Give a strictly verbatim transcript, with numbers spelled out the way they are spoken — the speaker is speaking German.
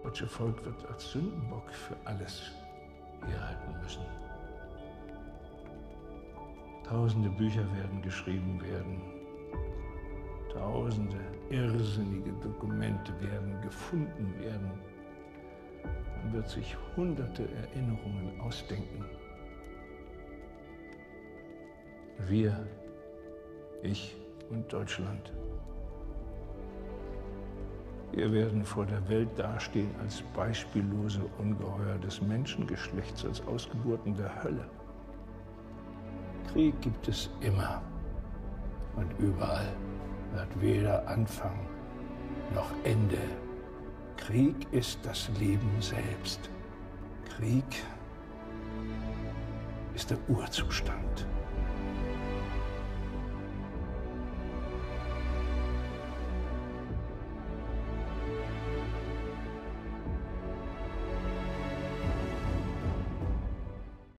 deutsche Volk wird als Sündenbock für alles herhalten müssen. Tausende Bücher werden geschrieben werden. Tausende irrsinnige Dokumente werden gefunden werden. Man wird sich hunderte Erinnerungen ausdenken. Wir, ich und Deutschland, wir werden vor der Welt dastehen als beispiellose Ungeheuer des Menschengeschlechts, als Ausgeburten der Hölle. Krieg gibt es immer und überall, hat weder Anfang noch Ende. Krieg ist das Leben selbst. Krieg ist der Urzustand.